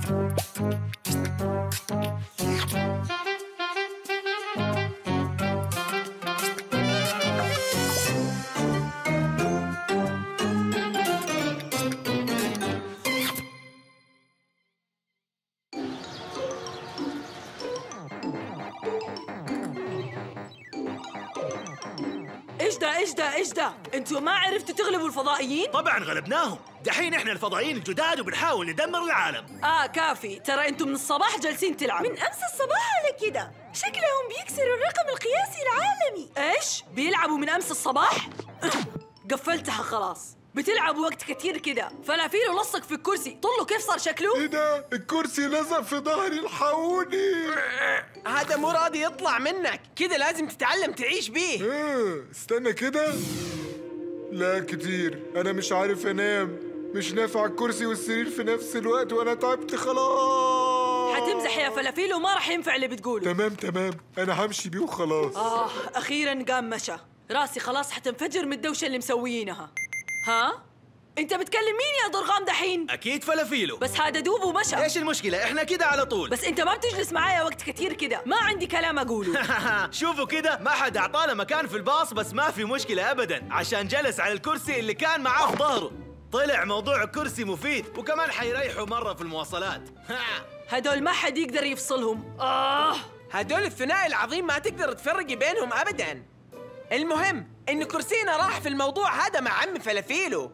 ايش ده؟ انتوا ما عرفتوا تغلبوا الفضائيين؟ طبعا غلبناهم، دحين احنا الفضائيين الجداد وبنحاول ندمر العالم. كافي، ترى انتوا من الصباح جالسين تلعبوا. من امس الصباح على كده، شكلهم بيكسروا الرقم القياسي العالمي. ايش؟ بيلعبوا من امس الصباح؟ قفلتها خلاص. بتلعبوا وقت كتير كده. فلافيل لصق في الكرسي، طلوا كيف صار شكله؟ ايه ده؟ الكرسي لزق في ظهري، الحقوني. هذا مو راضي يطلع منك، كده لازم تتعلم تعيش بيه. استنى كده. لا كتير، انا مش عارف انام، مش نافع الكرسي والسرير في نفس الوقت وانا تعبت خلاص. حتمزح يا فلافيل وما راح ينفع اللي بتقوله. تمام، انا همشي بيه وخلاص. اخيرا قام مشى. راسي خلاص حتنفجر من الدوشه اللي مسويينها. ها؟ انت بتكلم مين يا ضرغام دحين؟ اكيد فلافيلو. بس هذا دوب ومشى. ايش المشكله؟ احنا كده على طول. بس انت ما بتجلس معايا وقت كتير كده، ما عندي كلام اقوله. شوفوا كده، ما حد اعطانا مكان في الباص، بس ما في مشكله ابدا عشان جلس على الكرسي اللي كان معاه في ظهره. طلع موضوع الكرسي مفيد، وكمان حيريحوا مره في المواصلات. هدول ما حد يقدر يفصلهم. هدول الثنائي العظيم ما تقدر تفرقي بينهم ابدا. المهم ان كرسينا راح في الموضوع هذا مع عم فلافيلو.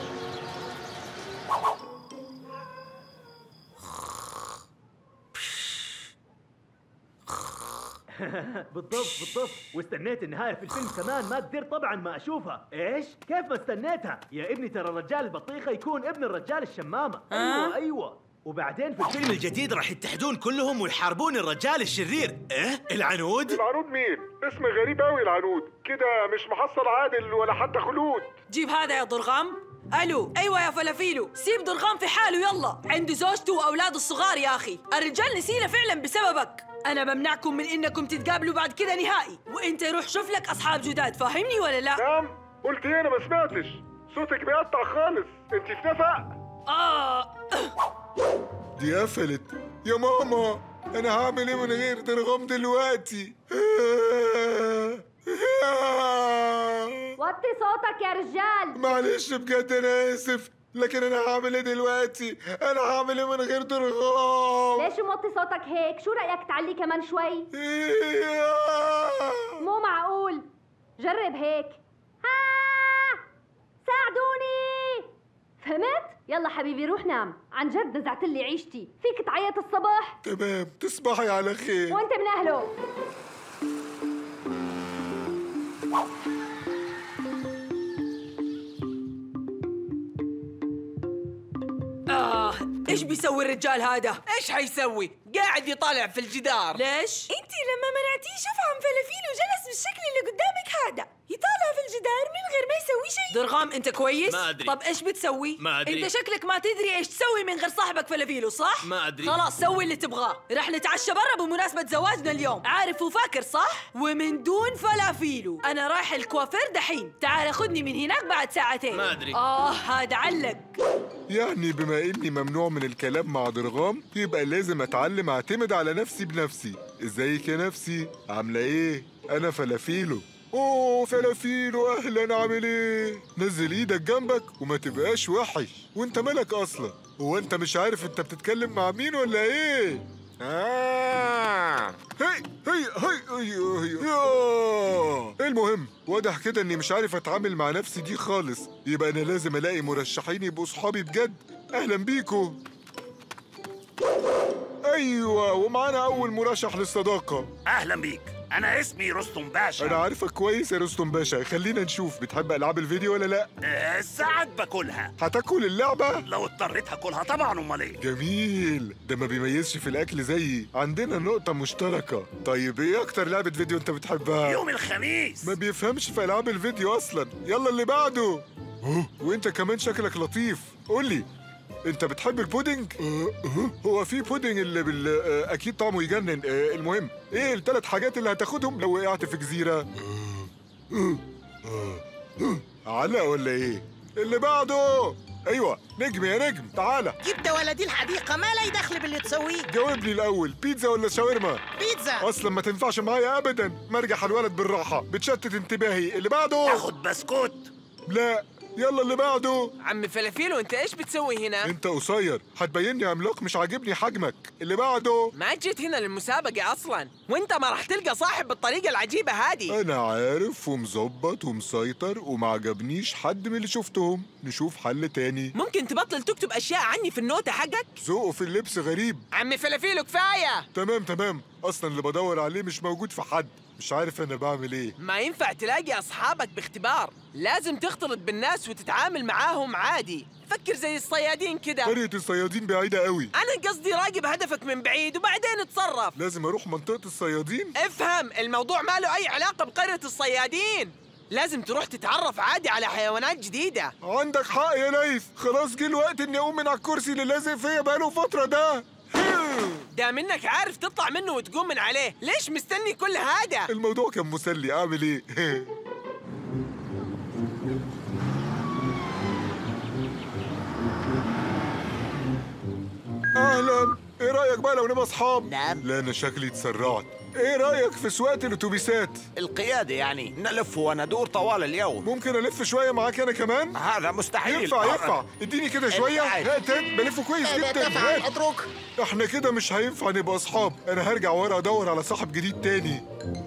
بالضبط، واستنيت النهايه في الفيلم كمان، ما قدرت طبعا ما اشوفها. ايش؟ كيف ما استنيتها؟ يا ابني ترى الرجال البطيخه يكون ابن الرجال الشمامه. ايوه. وبعدين في الفيلم الجديد راح يتحدون كلهم ويحاربون الرجال الشرير. العنود مين؟ اسم غريب قوي العنود، كده مش محصل عادل ولا حتى خلود. جيب هذا يا ضرغام. الو، ايوه يا فلافيلو، سيب ضرغام في حاله يلا، عنده زوجته واولاده الصغار يا اخي. الرجال نسينا فعلا بسببك. انا بمنعكم من انكم تتقابلوا بعد كده نهائي، وانت روح شوف لك اصحاب جداد، فاهمني ولا لا؟ نعم، قلت ايه؟ انا ما سمعتش، صوتك بيقطع خالص، انت في نفق؟ دي قفلت يا ماما، انا هعمل ايه من غير ضرغام دلوقتي؟ وطي صوتك يا رجال. معلش بجد انا اسف، لكن انا هعمل ايه دلوقتي؟ انا هعمل ايه من غير ضرغام؟ ليش موطي صوتك هيك؟ شو رايك تعلي كمان شوي؟ مو معقول، جرب هيك. ساعدوني. فهمت؟ يلا حبيبي روح نام، عن جد نزعت لي عيشتي، فيك تعيط الصبح؟ تمام، تصبحي على خير. وانت من اهله. ايش بيسوي الرجال هذا؟ ايش حيسوي؟ قاعد يطالع في الجدار. ليش؟ انتي لما منعتيه شوف عم فلافيلو جلس بالشكل اللي قدامك هذا، يطالع في الجدار من غير ما يسوي شيء. ضرغام انت كويس؟ ما ادري. طب ايش بتسوي؟ ما ادري. انت شكلك ما تدري ايش تسوي من غير صاحبك فلافيلو، صح؟ ما ادري. خلاص سوي اللي تبغاه، رح نتعشى برا بمناسبة زواجنا اليوم، عارف وفاكر صح؟ ومن دون فلافيلو. انا رايح الكوافير دحين، تعال خذني من هناك بعد ساعتين. ما ادري. هذا علق. يعني بما اني ممنوع من الكلام مع ضرغام، يبقى لازم اتعلم اعتمد على نفسي بنفسي. ازيك يا نفسي؟ عامله ايه؟ انا فلافيلو. اوه فلافيلو، اهلا، عامل ايه؟ نزل ايدك جنبك وما تبقاش وحش. وانت مالك اصلا؟ هو انت مش عارف انت بتتكلم مع مين ولا ايه؟ المهم واضح كده اني مش عارف اتعامل مع نفسي دي خالص، يبقى انا لازم الاقي مرشحين يبقوا صحابي بجد. اهلا بيكو. ايوه، ومعانا اول مرشح للصداقه. اهلا بيك، انا اسمي رستم باشا. انا عارفك كويس يا رستم باشا. خلينا نشوف، بتحب العاب الفيديو ولا لا؟ ساعات باكلها. هتاكل اللعبه؟ لو اضطريت هاكلها طبعا، امال ايه. جميل، ده ما بيميزش في الاكل زيي، عندنا نقطه مشتركه. طيب ايه اكتر لعبه فيديو انت بتحبها؟ يوم الخميس. ما بيفهمش في العاب الفيديو اصلا. يلا اللي بعده. وانت كمان شكلك لطيف، قولي انت بتحب البودنج؟ هو في بودنج اللي اكيد طعمه يجنن. المهم ايه الثلاث حاجات اللي هتاخدهم لو وقعت في جزيره؟ علق ولا ايه؟ اللي بعده. ايوه نجم يا نجم، تعالى. جبت ولدي الحديقة، ما لي دخل باللي تسويه. جاوبني الاول، بيتزا ولا شاورما؟ بيتزا. اصلا ما تنفعش معايا ابدا، مرجح الولد بالراحه، بتشتت انتباهي. اللي بعده. تاخد بسكوت. لا، يلا اللي بعده. عم فلافيلو انت ايش بتسوي هنا؟ انت قصير، هتبيني عملاق، مش عاجبني حجمك. اللي بعده. ما جيت هنا للمسابقة اصلا، وانت ما راح تلقى صاحب بالطريقة العجيبة هذه. انا عارف ومظبط ومسيطر وما عجبنيش حد من اللي شفتهم. نشوف حل تاني. ممكن تبطل تكتب اشياء عني في النوتة حقك؟ ذوقه في اللبس غريب. عم فلافيلو كفاية. تمام، اصلا اللي بدور عليه مش موجود في حد، مش عارف انا بعمل ايه. ما ينفع تلاقي اصحابك باختبار، لازم تختلط بالناس وتتعامل معاهم عادي. فكر زي الصيادين كده. قرية الصيادين بعيدة قوي. انا قصدي راقب هدفك من بعيد وبعدين اتصرف. لازم اروح منطقة الصيادين؟ افهم، الموضوع ما له اي علاقة بقرية الصيادين. لازم تروح تتعرف عادي على حيوانات جديدة. عندك حق يا ليث، خلاص جه الوقت اني اقوم من على الكرسي اللي لازق فيا بقاله فترة ده. ده منك عارف تطلع منه وتقوم من عليه، ليش مستني كل هذا؟ الموضوع كان مسلي، اعمل ايه؟ اهلا، ايه رايك بقى لو نبقى اصحاب؟ نعم. لا انا شكلي اتسرعت. ايه رايك في سواقة الاتوبيسات؟ القيادة يعني، نلف وندور طوال اليوم. ممكن الف شوية معاك انا كمان؟ هذا مستحيل. ينفع، اديني كده شوية. هات بلف كويس جدا. هات. اترك. احنا كده مش هينفع نبقى اصحاب، انا هرجع ورا ادور على صاحب جديد تاني.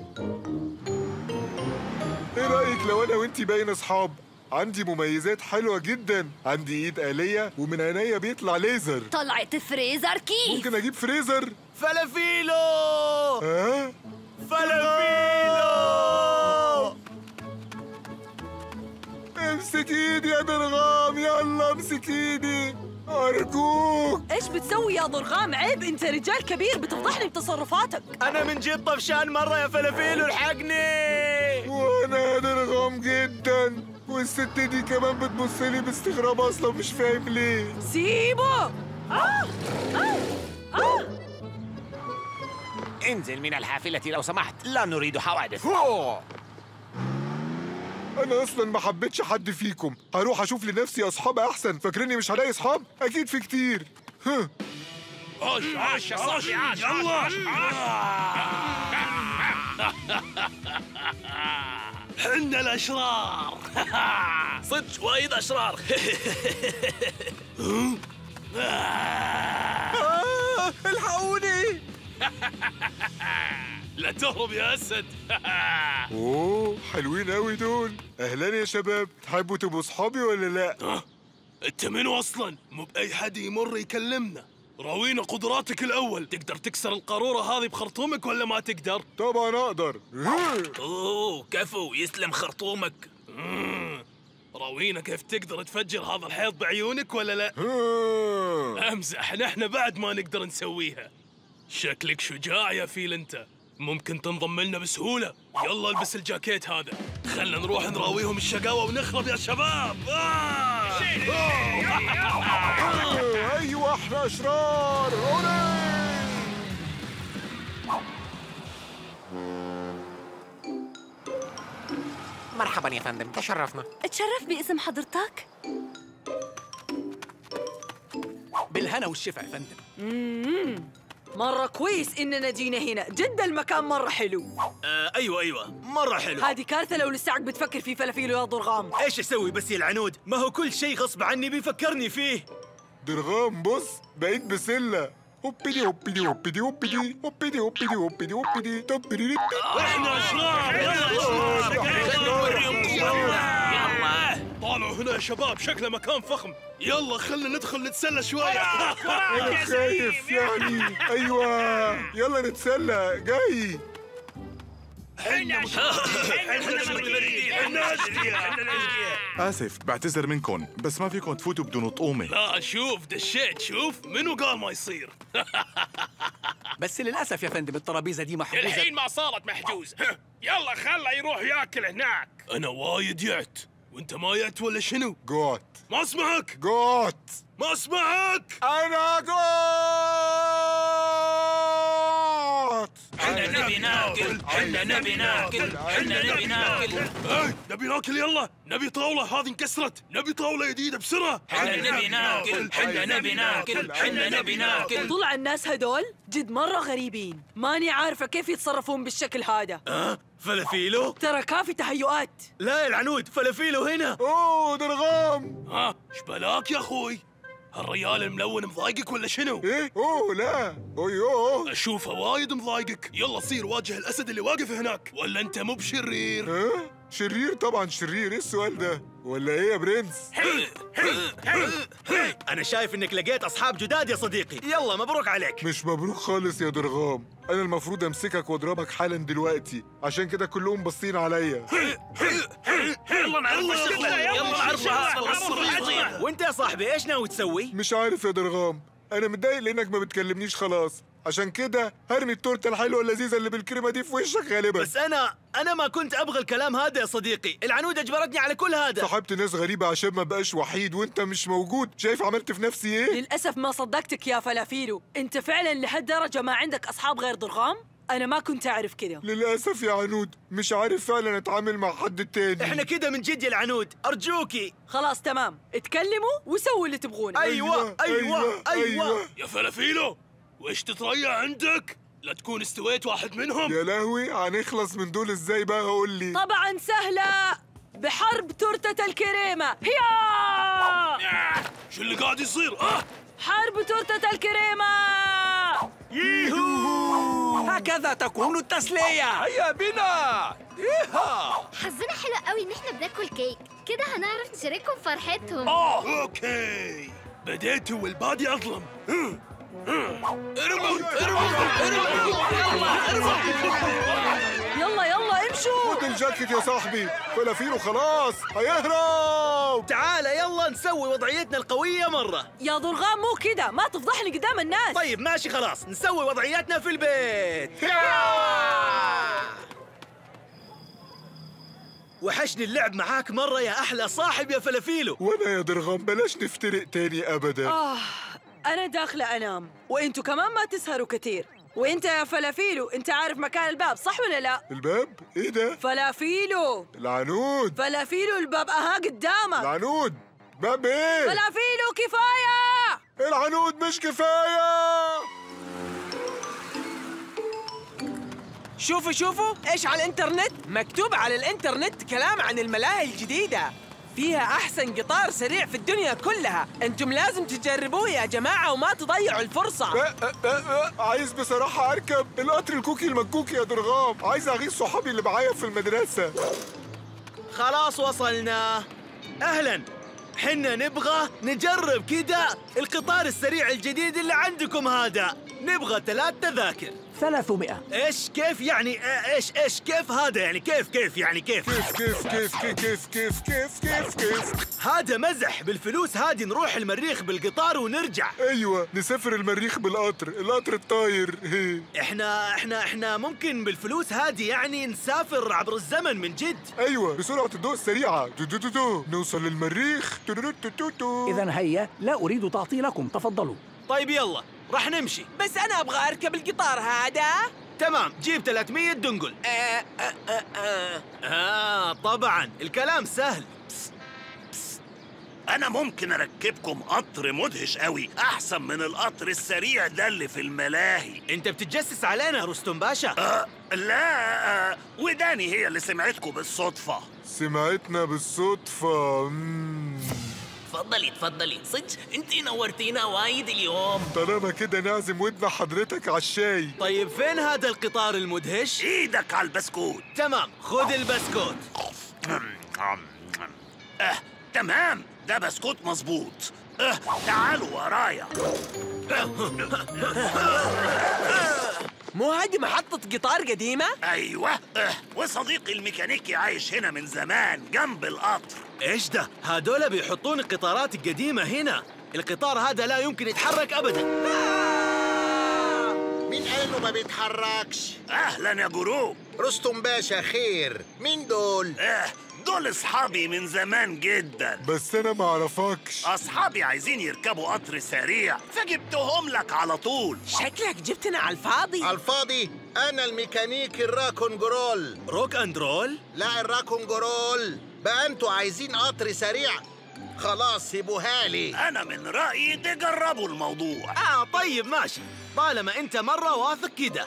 ايه رايك لو انا وانتي باين اصحاب؟ عندي مميزات حلوة جدا، عندي ايد آلية ومن عينيا بيطلع ليزر. طلعت فريزر كيف؟ ممكن اجيب فريزر؟ فلافيلو. ها؟ فلافيلو. امسك ايدي يا درغام، يلا امسك ايدي ارجوك. ايش بتسوي يا ضرغام؟ عيب، انت رجال كبير بتفضحني بتصرفاتك. انا من جد طفشان مرة يا فلافيلو، الحقني. وانا يا درغام جدا، والست دي كمان بتبصلي باستغراب، اصلا مش فاهم ليه. سيبه. انزل من الحافلة لو سمحت، لا نريد حوادث. انا اصلا ما حبيتش حد فيكم، هروح اشوف لنفسي اصحاب احسن. فاكريني مش هلاقي اصحاب؟ اكيد في كتير. عاش يا صاحبي، عاش. يلا. حنا الاشرار. صدق وايد اشرار. الحقوني. لا تهرب يا اسد. اوه حلوين قوي دول. اهلا يا شباب، تحبوا تبقوا اصحابي ولا لا؟ انت منو اصلا؟ مو باي حد يمر يكلمنا. راوينا قدراتك الاول. تقدر تكسر القارورة هذه بخرطومك ولا ما تقدر؟ طبعا اقدر. اوه كفو، يسلم خرطومك. راوينا كيف تقدر تفجر هذا الحيط بعيونك ولا لا؟ امزح، نحن بعد ما نقدر نسويها. شكلك شجاع يا فيل انت، ممكن تنضم لنا بسهولة. يلا البس الجاكيت هذا، خلنا نروح نراويهم الشقاوة ونخرب يا شباب. ايوه احنا اشرار. مرحبا يا فندم، تشرفنا. اتشرف باسم حضرتك. بالهنا والشفا يا فندم. مرة كويس إننا جينا هنا، جد المكان مرة حلو. ايوه مرة حلو. هذه كارثة لو لساك بتفكر في فلافيلو يا ضرغام. ايش اسوي بس يا العنود؟ ما هو كل شيء غصب عني بيفكرني فيه. درغام بص، بقيت بسلة. هوبيدي هوبيدي هوبيدي هوبيدي هوبيدي هوبيدي هوبيدي هوبيدي تبريري. احنا اشرار. يلا طالعوا هنا يا شباب، شكله مكان فخم. يلا خلنا ندخل نتسلى شوية. انا خايف يعني. ايوه يلا نتسلى، جاي. آسف، بعتذر منكم، بس ما فيكم تفوتوا بدون طقومة. لا شوف دشيت، شوف منو قال ما يصير. بس للاسف يا فندم الترابيزه دي محجوزه. الحين ما صارت محجوزة. يلا خله يروح ياكل هناك. انا وايد يعت، وانت ما يعت ولا شنو؟ جوت. ما اسمعك. جوت. ما اسمعك. انا جوت. احنا نبي ناكل، حنا نبي ناكل، حنا نبي ناكل. نبي ناكل يلا، نبي طاولة هذه انكسرت، نبي طاولة جديدة بسرعة. حنا نبي ناكل، حنا نبي ناكل، حنا نبي ناكل. طلع الناس هدول جد مرة غريبين، ماني عارفة كيف يتصرفون بالشكل هذا. فلافيلو؟ ترى كافي تهيؤات. لا يا العنود، فلافيلو هنا. اوه درغام. ايش بلاك يا اخوي؟ هالريال الملون مضايقك ولا شنو؟ ايه؟ اوه لا، اوه اشوفه وايد مضايقك، يلا صير واجه الاسد اللي واقف هناك، ولا انت مو بشرير؟ ها؟ شرير طبعا شرير، ايه السؤال ده؟ ولا ايه يا برنس؟ أنا شايف إنك لقيت أصحاب جداد يا صديقي، يلا مبروك عليك. مش مبروك خالص يا درغام، أنا المفروض أمسكك وأضربك حالا دلوقتي، عشان كده كلهم باصين عليا. يلا نعرف الشغلة، يلا نعرف هذا. وأنت يا صاحبي إيش ناوي تسوي؟ مش عارف يا درغام، أنا متضايق لأنك ما بتكلمنيش خلاص، عشان كده هرمي التورته الحلوه اللذيذه اللي بالكريمه دي في وشك غالبا. بس انا ما كنت ابغى الكلام هذا يا صديقي، العنود اجبرتني على كل هذا. صاحبت ناس غريبه عشان ما بقاش وحيد وانت مش موجود، شايف عملت في نفسي ايه؟ للاسف ما صدقتك يا فلافيلو، انت فعلا لهالدرجه ما عندك اصحاب غير درغام؟ انا ما كنت اعرف كذا. للاسف يا عنود، مش عارف فعلا اتعامل مع حد تاني. احنا كده من جد يا العنود، ارجوكي. خلاص تمام، اتكلموا وسووا اللي تبغونه. ايوه. يا فلافيلو، وإيش تتريع عندك؟ لا تكون استويت واحد منهم. يا لهوي، هنخلص من دول ازاي بقى؟ قول لي. طبعا سهلة، بحرب تورتة الكريمة. هيا! شو اللي قاعد يصير؟ حرب تورتة الكريمة. ييهو! هكذا تكون التسلية. هيا بنا. إيها! حظنا حلو قوي ان احنا بناكل كيك، كده هنعرف نشاركهم فرحتهم. اوكي، بديتوا والبادي اظلم. يلا امشوا. خد الجاكيت يا صاحبي، فلافيلو خلاص هيهرب. تعال يلا نسوي وضعيتنا القوية مرة. يا درغام مو كده، ما تفضحني قدام الناس. طيب ماشي خلاص، نسوي وضعياتنا في البيت. وحشني اللعب معاك مرة يا أحلى صاحب يا فلافيلو. وانا يا درغام بلاش نفترق تاني أبدا. أنا داخلة أنام، وإنتوا كمان ما تسهروا كتير. وإنت يا فلافيلو، أنت عارف مكان الباب صح ولا لا؟ الباب؟ إيه ده؟ فلافيلو. العنود. فلافيلو الباب قدامك. العنود. باب إيه؟ فلافيلو كفاية. العنود مش كفاية. شوفوا ايش على الانترنت؟ مكتوب على الانترنت كلام عن الملاهي الجديدة، فيها احسن قطار سريع في الدنيا كلها، انتم لازم تجربوه يا جماعة وما تضيعوا الفرصة. عايز بصراحة اركب القطر الكوكي المكوكي يا درغام، عايز اغيظ صحابي اللي معايا في المدرسة. خلاص وصلنا. اهلا، حنا نبغى نجرب كده القطار السريع الجديد اللي عندكم هذا، نبغى 3 تذاكر. 300. ايش كيف يعني؟ ايش كيف هذا يعني؟ كيف يعني كيف؟ كيف هذا مزح، بالفلوس هذه نروح المريخ بالقطار ونرجع. ايوه، نسافر المريخ بالقطر، القطر الطاير. احنا ممكن بالفلوس هذه يعني نسافر عبر الزمن من جد. ايوه، بسرعة الضوء السريعة نوصل للمريخ. إذا هيا، لا أريد تعطيلكم، تفضلوا. طيب يلا راح نمشي. بس أنا أبغى أركب القطار هذا. تمام، جيب 300 دنقل. طبعا الكلام سهل. أنا ممكن أركبكم قطر مدهش قوي، أحسن من القطر السريع ده اللي في الملاهي. أنت بتتجسس علينا يا رستم باشا؟ لا، وداني هي اللي سمعتكم بالصدفة. سمعتنا بالصدفة. تفضلي، صدق انتي نورتينا وايد اليوم. طالما كده نعزم ودنا حضرتك على الشاي. طيب فين هذا القطار المدهش؟ ايدك على البسكوت. تمام، خذ البسكوت. تمام، ده بسكوت مظبوط. تعالوا ورايا. مو هذه محطة قطار قديمة؟ أيوة، وصديقي الميكانيكي عايش هنا من زمان جنب القطر. إيش ده؟ هذول بيحطون القطارات القديمة هنا. القطار هذا لا يمكن يتحرك أبدا. مين قال انه ما بيتحركش؟ اهلا يا جرو. رستم باشا خير. مين دول؟ دول اصحابي من زمان جدا. بس انا ما اعرفكش. اصحابي عايزين يركبوا قطر سريع فجبتهم لك على طول. شكلك جبتنا على الفاضي. على الفاضي؟ انا الميكانيكي الراكون جرول. روك اند رول؟ لا الراكون جرول. بقى انتوا عايزين قطر سريع؟ خلاص سيبوها لي. انا من رايي تجربوا الموضوع. طيب ماشي، طالما انت مره واثق كده.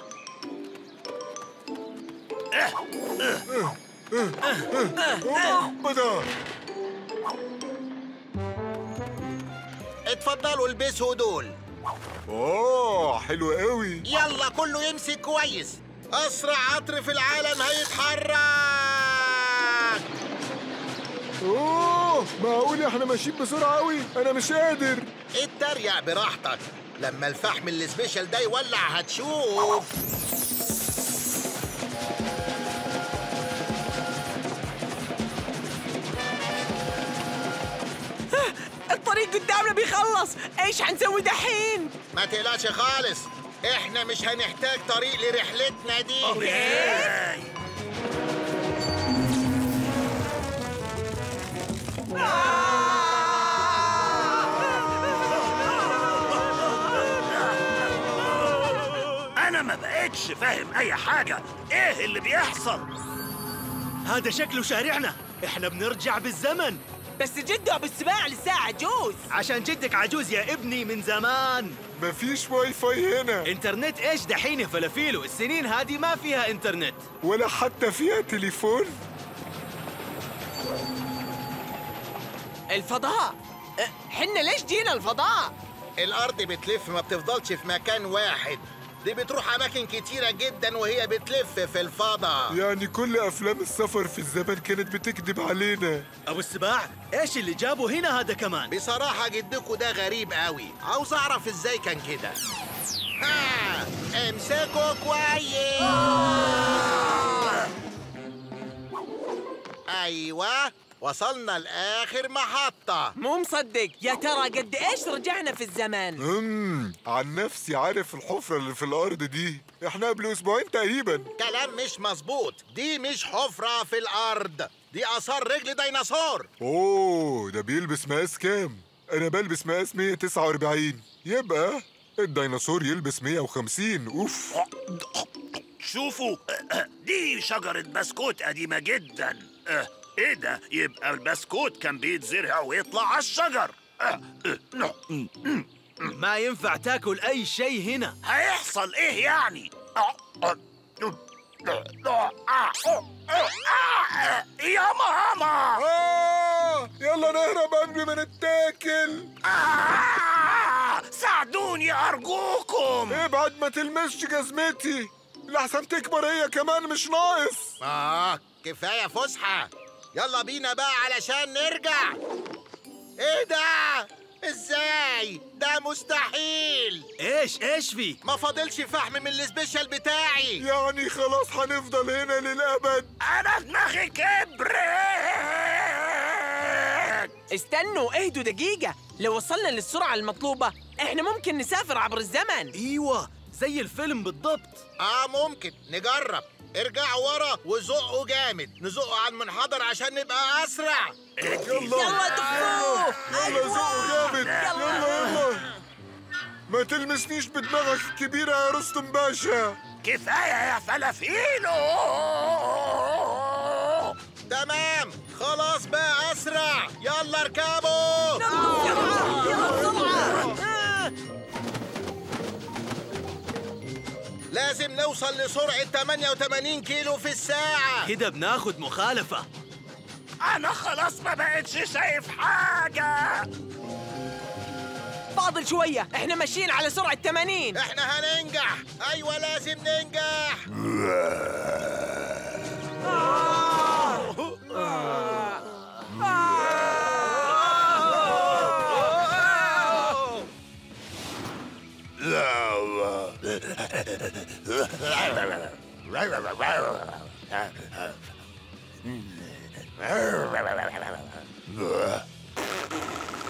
اتفضلوا البسوا دول. حلو قوي. يلا كله يمسك كويس. اسرع قطر في العالم هيتحرك. معقول احنا ماشيين بسرعه قوي؟ انا مش قادر. اتريق براحتك، لما الفحم السبيشال ده يولع هتشوف. الطريق قدامنا بيخلص، ايش هنسوي دحين؟ ما تقلقش خالص، احنا مش هنحتاج طريق لرحلتنا دي. انا ما بقتش فاهم اي حاجه. ايه اللي بيحصل؟ هذا شكله شارعنا. احنا بنرجع بالزمن. بس جده بالسباع لسه عجوز. عشان جدك عجوز يا ابني من زمان. مفيش واي فاي هنا. انترنت ايش دحين يا فلافيلو؟ السنين هذه ما فيها انترنت ولا حتى فيها تليفون. الفضاء؟ حنا ليش جينا الفضاء؟ الارض بتلف، ما بتفضلش في مكان واحد. دي بتروح اماكن كتيره جدا وهي بتلف في الفضاء. يعني كل افلام السفر في الزمن كانت بتكذب علينا. ابو السباع، ايش اللي جابه هنا هذا كمان؟ بصراحه جدكوا ده غريب قوي، عاوز اعرف ازاي كان كده. امسكوا كويس. ايوه وصلنا لاخر محطه. مو مصدق. يا ترى قد ايش رجعنا في الزمان؟ عن نفسي عارف الحفره اللي في الارض دي احنا قبل اسبوعين تقريبا. كلام مش مظبوط، دي مش حفره في الارض، دي اثار رجل ديناصور. ده بيلبس مقاس كام؟ انا بلبس مقاس 149، يبقى الديناصور يلبس 150. اوف. شوفوا، دي شجره بسكوت قديمه جدا. ايه ده؟ يبقى البسكوت كان بيتزرع ويطلع على الشجر. ما ينفع تاكل اي شيء هنا. هيحصل ايه يعني؟ يا ماما، يلا نهرب قبل ما نتاكل. ساعدوني ارجوكم. ابعد ما تلمسش جزمتي لحسن تكبر هي كمان، مش ناقص. كفايه فسحه، يلا بينا بقى علشان نرجع. ايه ده؟ ازاي؟ ده مستحيل. ايش فيه؟ ما فاضلش فحم من السبيشال بتاعي. يعني خلاص هنفضل هنا للابد؟ انا دماغي كبرت. استنوا، اهدوا دقيقة. لو وصلنا للسرعة المطلوبة احنا ممكن نسافر عبر الزمن. ايوه زي الفيلم بالضبط. ممكن نجرب. ارجعوا ورا وزقوا جامد، نزقوا على المنحدر عشان نبقى اسرع. يلا دفوه. يلا زقوا جامد. يلا ما تلمسنيش بدماغك الكبيرة يا رستم باشا. كفاية يا فلافيلو. تمام خلاص بقى اسرع. يلا اركبوا. يلا بسرعة. لازم نوصل لسرعة 88 كيلو في الساعة. كده بناخد مخالفة. أنا خلاص ما بقتش شايف حاجة. فاضل شوية، احنا ماشيين على سرعة 80. احنا هننجح. أيوة لازم ننجح.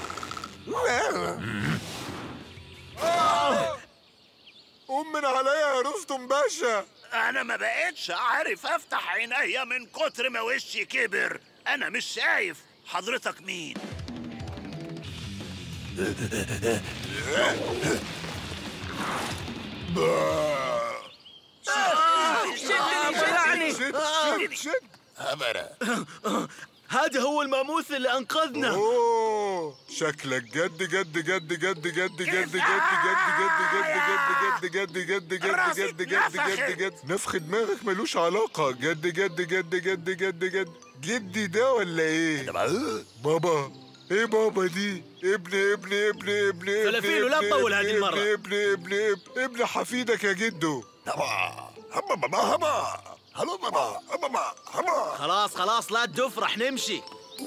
قوم من عليا توم باشا. انا ما بقتش عارف افتح عينيا من كتر ما وشي كبر. انا مش شايف. حضرتك مين؟ شد هبرة. هذا هو الماموث اللي انقذنا. اوه شكلك جد جد جد جد جد جد جد جد جد جد جد جد جد جد جد نفخ دماغك ملوش علاقة. جد جد جد جد جد جد جدي ده ولا ايه؟ بابا ايه بابا دي؟ ابن فلافيلو لا تطول هذه المرة. ابن حفيدك يا جدو. خلاص لا تدف، رح نمشي.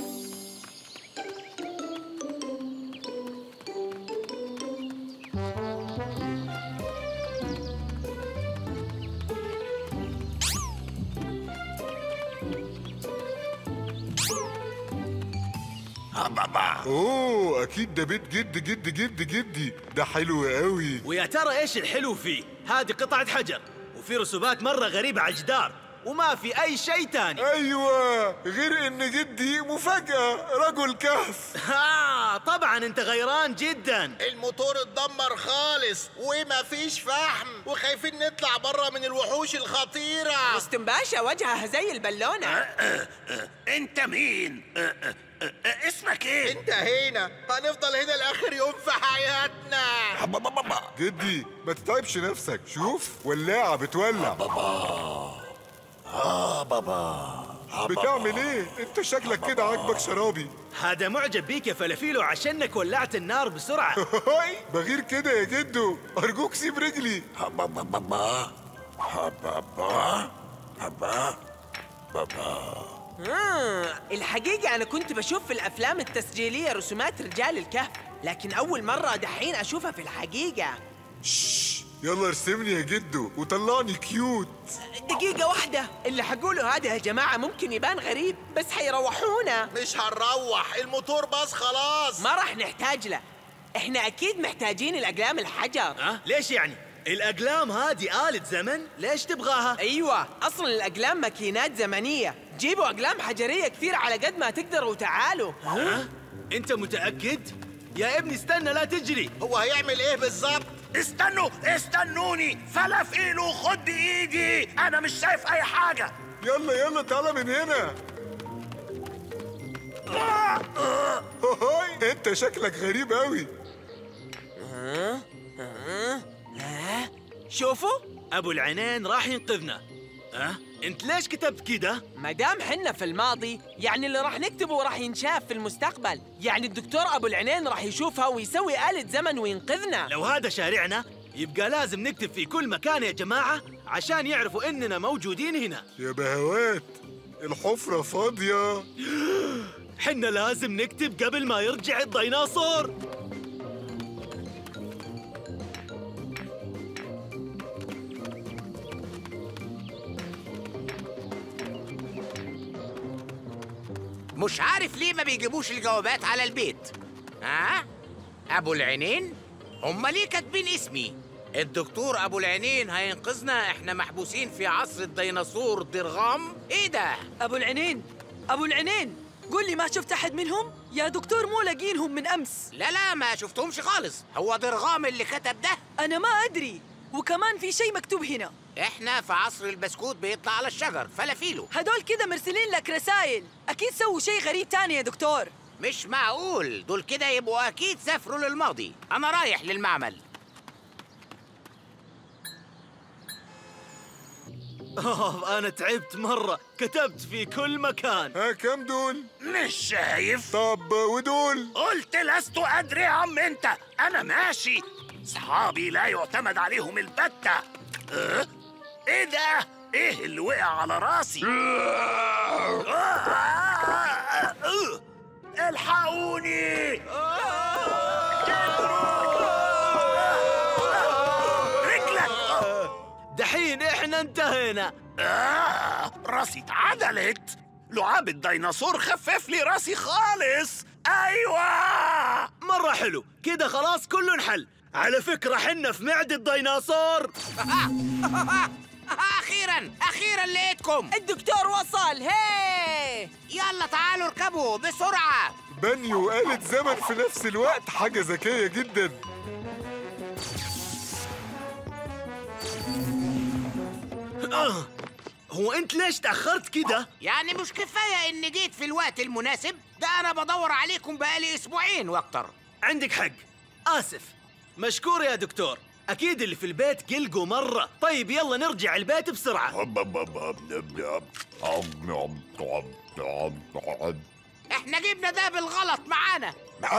اوه اكيد ده بيت جدي. ده حلو قوي. ويا ترى ايش الحلو فيه؟ هذه قطعة حجر وفي رسومات مرة غريبة على الجدار وما في أي شيء تاني. أيوة غير إن جدي مفاجأة رجل كهف. طبعا أنت غيران جدا. الموتور اتدمر خالص وما فيش فحم وخايفين نطلع برا من الوحوش الخطيرة. رستم باشا وجهها زي البالونة. أنت مين؟ اسمك ايه؟ انت هنا. هنفضل هنا لاخر يوم في حياتنا. جدي ما تتعبش نفسك. شوف ولاعة بتولع. بابا بتعمل ايه؟ انت شكلك كده عاجبك شرابي. هذا معجب بيك يا فلافيلو عشانك ولعت النار بسرعة. بغير كده يا جدو، ارجوك سيب رجلي. الحقيقة أنا كنت بشوف في الأفلام التسجيلية رسومات رجال الكهف، لكن أول مرة دحين أشوفها في الحقيقة. يلا ارسمني يا جدو وطلعني كيوت. دقيقة واحدة، اللي حقوله هذا يا جماعة ممكن يبان غريب بس حيروحونا. مش هنروح، الموتور باظ خلاص. ما راح نحتاج له، احنا أكيد محتاجين الأقلام الحجر. ليش يعني؟ الأقلام هذه آلة زمن؟ ليش تبغاها؟ أيوة، أصلاً الأقلام ماكينات زمنية. جيبوا أقلام حجرية كثير على قد ما تقدروا وتعالوا. أنت متأكد؟ يا ابني استنى لا تجري. هو هيعمل إيه بالظبط؟ استنوني. فلافيلو خد بإيدي، أنا مش شايف أي حاجة. يلا تعالى من هنا. انت شكلك غريب قوي. شوفوا أبو العينين راح ينقذنا. انت ليش كتبت كده؟ مدام حنا في الماضي يعني اللي راح نكتبه راح ينشاف في المستقبل. يعني الدكتور أبو العينين راح يشوفها ويسوي آلة زمن وينقذنا. لو هذا شارعنا يبقى لازم نكتب في كل مكان يا جماعة عشان يعرفوا إننا موجودين هنا. يا بهوات الحفرة فاضية. حنا لازم نكتب قبل ما يرجع الديناصور. مش عارف ليه ما بيجيبوش الجوابات على البيت. أبو العينين؟ هم ليه كاتبين اسمي؟ الدكتور أبو العينين هينقذنا، إحنا محبوسين في عصر الديناصور درغام؟ إيه ده؟ أبو العينين قول لي ما شفت أحد منهم؟ يا دكتور مو لاقينهم من أمس. لا ما شفتهمش خالص. هو درغام اللي كتب ده؟ أنا ما أدري. وكمان في شيء مكتوب هنا. إحنا في عصر البسكوت بيطلع على الشجر. فلافيلو هدول كده مرسلين لك رسائل. أكيد سووا شيء غريب تاني يا دكتور. مش معقول، دول كده يبقوا أكيد سافروا للماضي. أنا رايح للمعمل. أنا تعبت مرة، كتبت في كل مكان. كم دول؟ مش شايف. طب ودول؟ قلت لست أدري يا عم أنت. أنا ماشي. صحابي لا يعتمد عليهم البتة. إيه ده؟ إيه اللي وقع على راسي؟ الحقوني! رجلك! دحين إحنا انتهينا. راسي اتعدلت. لعاب الديناصور خفف لي راسي خالص. أيوة! مرة حلو، كده خلاص كله انحل. على فكرة حنا في معدة ديناصور. أخيراً لقيتكم. الدكتور وصل. هي يلا تعالوا اركبوا بسرعة. بني وآلة زمن في نفس الوقت، حاجة ذكية جدا. هو انت ليش تأخرت كده؟ يعني مش كفاية اني جيت في الوقت المناسب؟ ده انا بدور عليكم بقالي اسبوعين واكتر. عندك حق، آسف. مشكور يا دكتور، أكيد اللي في البيت قلقوا مرة. طيب يلا نرجع البيت بسرعة. احنا جبنا ده بالغلط معانا.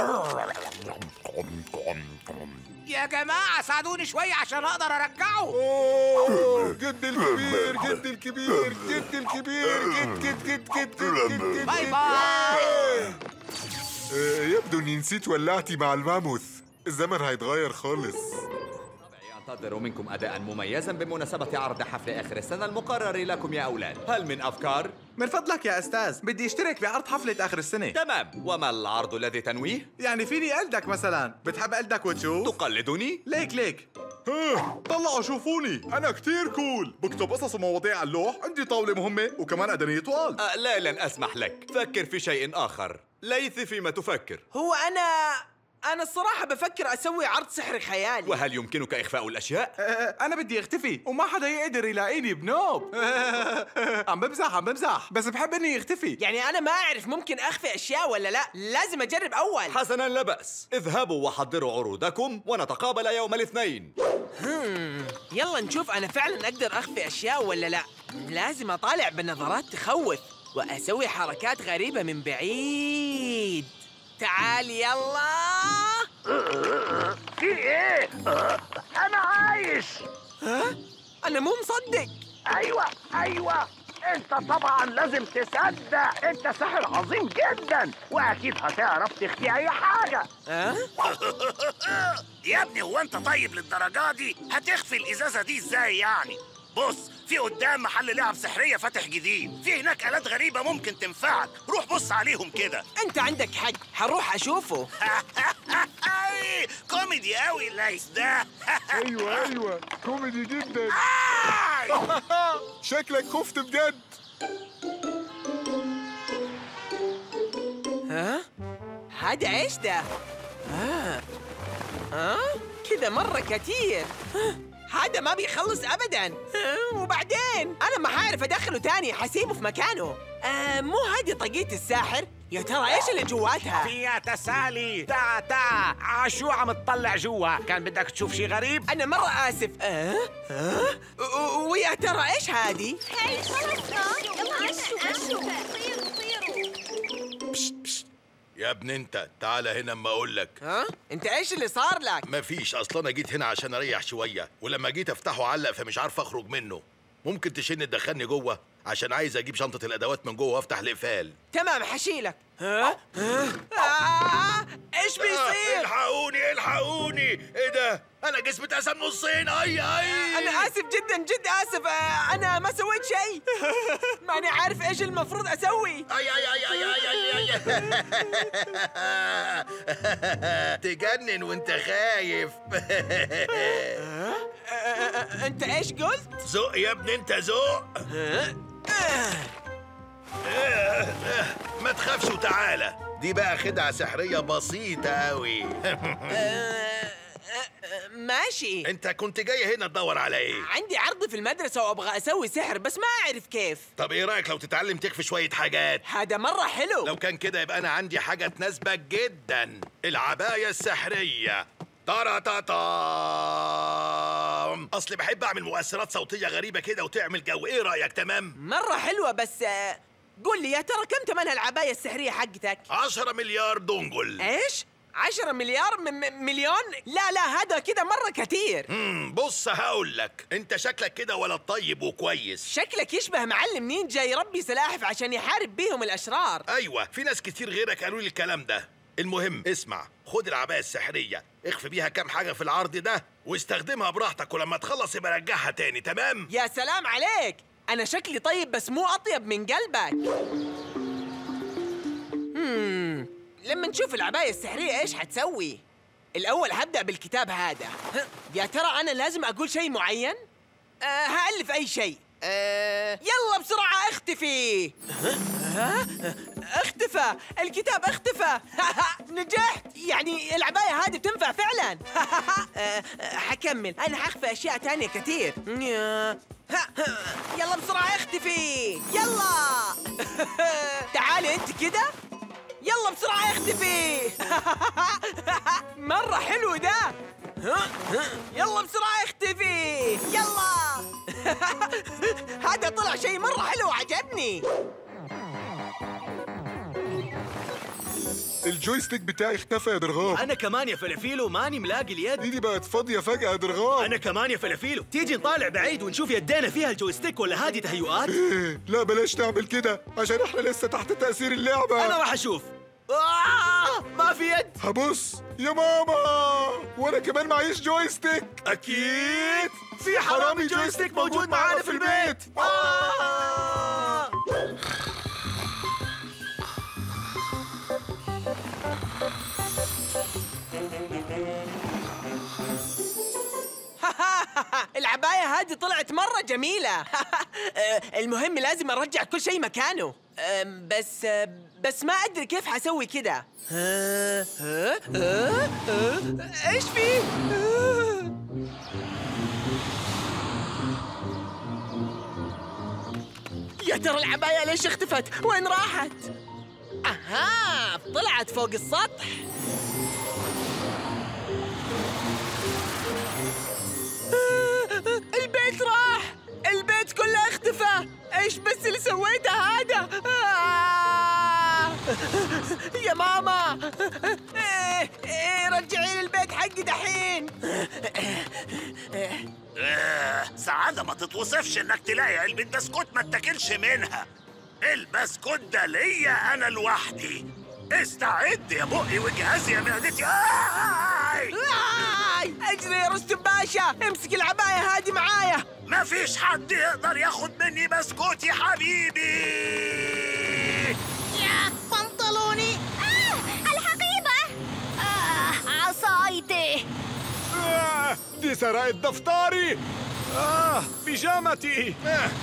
يا جماعة ساعدوني شوية عشان أقدر أرجعه. أوه، جدي الكبير، جدي الكبير، جدي الكبير، جد. باي باي. يبدو إني نسيت ولعتي مع الماموث. الزمن هيتغير خالص. أنتظر منكم أداء مميزا بمناسبة عرض حفل آخر السنة المقرر لكم يا أولاد. هل من أفكار؟ من فضلك يا أستاذ، بدي اشترك بعرض حفلة آخر السنة. تمام، وما العرض الذي تنويه؟ يعني فيني ألدك مثلا. بتحب ألدك وتشوف؟ تقلدني؟ ليك طلعوا شوفوني، أنا كتير كول. بكتب قصص ومواضيع على اللوح، عندي طاولة مهمة وكمان أدنية طوال. لا، لن أسمح لك. فكر في شيء آخر. ليث، فيما تفكر؟ هو أنا الصراحة بفكر أسوي عرض سحر خيالي. وهل يمكنك إخفاء الأشياء؟ أنا بدي أختفي وما حدا يقدر يلاقيني بنوب. عم بمزح، بس بحب إني يختفي. يعني أنا ما أعرف ممكن أخفي أشياء ولا لا؟ لازم أجرب أول. حسناً، لا بأس. اذهبوا وحضروا عروضكم ونتقابل يوم الاثنين. يلا نشوف أنا فعلاً أقدر أخفي أشياء ولا لا. لازم أطالع بنظرات تخوف وأسوي حركات غريبة من بعيد. تعال يلا. في ايه؟ انا عايش. ها؟ انا مو مصدق. ايوه انت طبعا لازم تصدق، انت ساحر عظيم جدا واكيد هتعرف تخفي اي حاجه. يا ابني هو انت طيب للدرجه دي؟ هتخفي الازازه دي ازاي يعني؟ بص، في قدام محل لعب سحرية فاتح جديد، في هناك آلات غريبة ممكن تنفعك، روح بص عليهم كده. أنت عندك حق، هروح أشوفه. كوميدي قوي الليث ده. أيوة كوميدي جدا. شكلك خفت بجد. ها؟ هذا إيش ده؟ كذا مرة كتير. هذا ما بيخلص ابدا. وبعدين انا ما حعرف ادخله تاني، حسيبه في مكانه. مو هذه طاقية الساحر؟ يا ترى ايش اللي جواتها؟ فيها تسالي. تعا عشو عم تطلع جوا؟ كان بدك تشوف شي غريب؟ انا مرة اسف. ويا ترى ايش هذه؟ هاي خلص يلا عشو يا ابن انت، تعال هنا اما اقول لك. انت ايش اللي صار لك؟ مفيش، اصلا انا جيت هنا عشان اريح شويه، ولما جيت افتحه علق فمش عارف اخرج منه. ممكن تشيلني تدخلني جوه عشان عايز اجيب شنطه الادوات من جوه وافتح الاقفال. تمام، حشيلك. ايش بيصير؟ الحقوني ايه ده؟ انا جسمي اتقسم نصين. اي انا اسف جدا اسف. انا ما سويت شيء. ماني عارف ايش المفروض اسوي. اي تجنن وانت خايف. انت ايش قلت؟ زق يا ابني، انت زق. ما تخافش وتعالى، دي بقى خدعة سحرية بسيطة أوي. ماشي. انت كنت جاي هنا تدور على ايه؟ عندي عرض في المدرسة وابغى اسوي سحر بس ما اعرف كيف. طب ايه رأيك لو تتعلم تخفي شوية حاجات؟ هذا مرة حلو. لو كان كده يبقى انا عندي حاجة تناسبك جدا، العباية السحرية. طرططام. اصلي بحب اعمل مؤثرات صوتية غريبة كده وتعمل جو. ايه رأيك؟ تمام؟ مرة حلوة، بس قول لي يا ترى كم ثمن العباية السحرية حقتك؟ 10 مليار دونجل. ايش؟ 10 مليار مليون؟ لا هذا كده مرة كتير. بص هقول لك، انت شكلك كده ولد طيب وكويس. شكلك يشبه معلم نينجا يربي سلاحف عشان يحارب بيهم الاشرار. ايوه، في ناس كتير غيرك قالوا لي الكلام ده. المهم اسمع، خد العباية السحرية، اخفي بيها كام حاجة في العرض ده واستخدمها براحتك، ولما تخلص يبقى رجعها تاني. تمام؟ يا سلام عليك، انا شكلي طيب بس مو اطيب من قلبك. لما نشوف العباية السحرية ايش حتسوي؟ الأول هبدأ بالكتاب هذا. يا ترى أنا لازم أقول شيء معين؟ هألف أي شيء. يلا بسرعة اختفي. اختفى الكتاب، اختفى. نجحت، يعني العباية هذه تنفع فعلا. حكمل، أنا حخفي أشياء تانية كثير. يلا بسرعة اختفي، يلا. تعالي أنت كده، يلا بسرعة اختفي. مرة حلو ده. يلا بسرعة اختفي، يلا. هذا طلع شيء مرة حلو، عجبني. الجويستيك بتاعي اختفى يا درغام. انا كمان يا فلافيلو ماني ملاقي اليد. ايدي بقت فاضية فجأة يا درغام. انا كمان يا فلافيلو. تيجي نطالع بعيد ونشوف يدينا فيها الجويستيك ولا هذه تهيؤات؟ لا بلاش تعمل كده عشان احنا لسه تحت تأثير اللعبة. انا راح اشوف. ما في يد. هبص يا ماما، وانا كمان معيش جويستيك. اكيد في حرامي جويستيك موجود معانا في البيت. العباية هذه طلعت مرة جميلة. المهم لازم أرجع كل شيء مكانه. بس ما أدري كيف حسوي كده. إيش في؟ يا ترى العباية ليش اختفت؟ وين راحت؟ أها، طلعت فوق السطح. البيت راح، البيت كله اختفى. ايش بس اللي سويته هذا؟ يا ماما، رجعي لي البيت حقي دحين. سعادة ما تتوصفش انك تلاقي علبة بسكوت ما تاكلش منها. البسكوت ده ليا انا لوحدي. استعد يا بقي وجهازي يا معدتي. اجري يا رستم باشا، امسك العباية هذه معايا. ما فيش حد يقدر ياخد مني بسكوت يا حبيبي. يا بنطلوني. الحقيبة. عصايتي. دي سرقت دفتري. بيجامتي.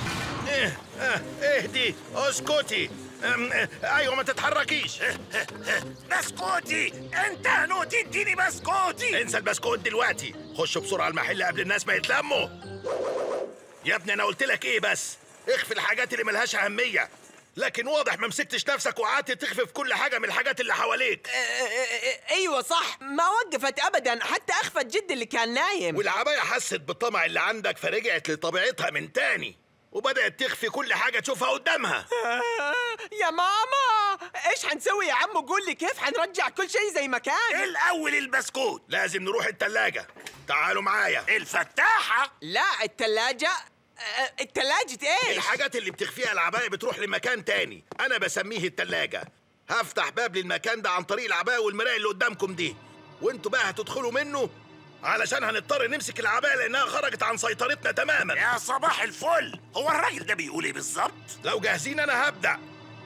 اهدي، اسكتي. ايوه ما تتحركيش. بسكوتي، انت هنوت تديني بسكوتي. انسى البسكوت دلوقتي، خش بسرعه المحل قبل الناس ما يتلموا. يا ابني انا قلت لك ايه بس؟ اخفي الحاجات اللي ملهاش اهميه. لكن واضح ما مسكتش نفسك وقعدت تخفي في كل حاجه من الحاجات اللي حواليك. ايوه صح، ما وقفت ابدا، حتى اخفت جد اللي كان نايم. والعبايه حست بالطمع اللي عندك فرجعت لطبيعتها من تاني وبدأت تخفي كل حاجة تشوفها قدامها. يا ماما، ايش حنسوي يا عمو؟ قول لي كيف حنرجع كل شيء زي ما كان. الأول البسكوت، لازم نروح التلاجة. تعالوا معايا. الفتاحة؟ لا، التلاجة. التلاجة ايش؟ الحاجات اللي بتخفيها العباية بتروح لمكان تاني، أنا بسميه التلاجة. هفتح باب للمكان ده عن طريق العباية والمراية اللي قدامكم دي، وانتوا بقى هتدخلوا منه علشان هنضطر نمسك العباية لأنها خرجت عن سيطرتنا تماما. يا صباح الفل، هو الراجل ده بيقول ايه بالظبط؟ لو جاهزين أنا هبدأ.